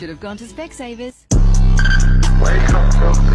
Should have gone to Specsavers. Wake up, bro.